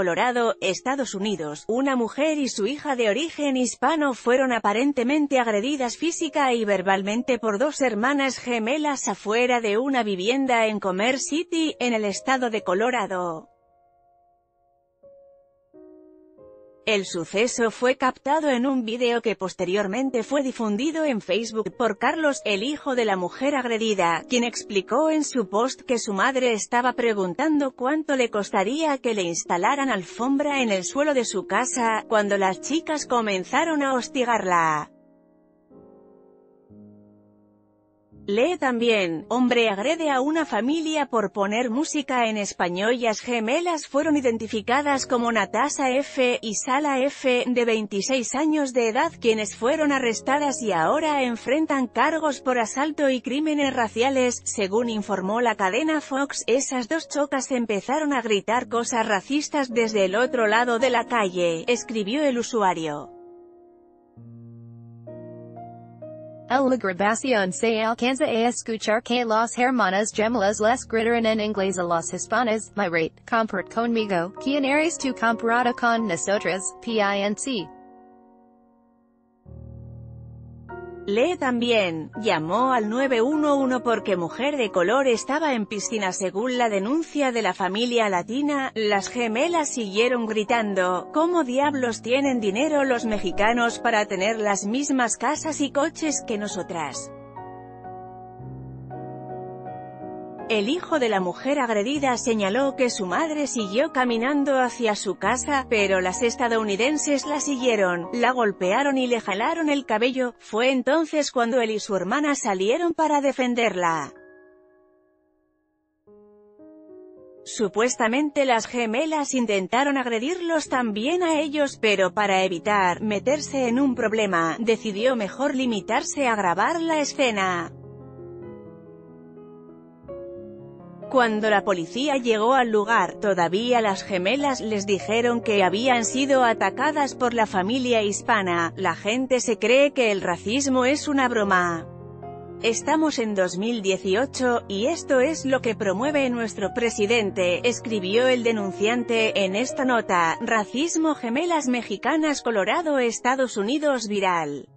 Colorado, Estados Unidos, una mujer y su hija de origen hispano fueron aparentemente agredidas física y verbalmente por dos hermanas gemelas afuera de una vivienda en Commerce City, en el estado de Colorado. El suceso fue captado en un video que posteriormente fue difundido en Facebook por Carlos, el hijo de la mujer agredida, quien explicó en su post que su madre estaba preguntando cuánto le costaría que le instalaran alfombra en el suelo de su casa, cuando las chicas comenzaron a hostigarla. Lee también, hombre agrede a una familia por poner música en español. Las gemelas fueron identificadas como Natasha F. y Sala F., de 26 años de edad, quienes fueron arrestadas y ahora enfrentan cargos por asalto y crímenes raciales, según informó la cadena Fox. Esas dos chocas empezaron a gritar cosas racistas desde el otro lado de la calle, escribió el usuario. La grabación se alcanza a escuchar que las hermanas gemelas les gritaron en inglés a las hispanas, "My rate, compart conmigo, ¿quién eres tú comparada con nosotras, pinc?". Lee también, llamó al 911 porque mujer de color estaba en piscina. Según la denuncia de la familia latina, las gemelas siguieron gritando, ¿cómo diablos tienen dinero los mexicanos para tener las mismas casas y coches que nosotras? El hijo de la mujer agredida señaló que su madre siguió caminando hacia su casa, pero las estadounidenses la siguieron, la golpearon y le jalaron el cabello. Fue entonces cuando él y su hermana salieron para defenderla. Supuestamente las gemelas intentaron agredirlos también a ellos, pero para evitar meterse en un problema, decidió mejor limitarse a grabar la escena. Cuando la policía llegó al lugar, todavía las gemelas les dijeron que habían sido atacadas por la familia hispana. La gente se cree que el racismo es una broma. Estamos en 2018, y esto es lo que promueve nuestro presidente, escribió el denunciante en esta nota. Racismo, gemelas mexicanas, Colorado, Estados Unidos viral.